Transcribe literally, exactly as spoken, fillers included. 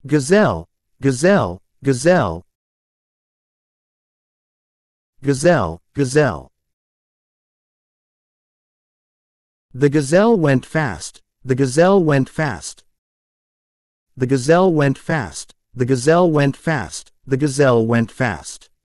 gazelle, gazelle, gazelle, gazelle, gazelle. The gazelle went fast, the gazelle went fast. The gazelle went fast, the gazelle went fast, the gazelle went fast.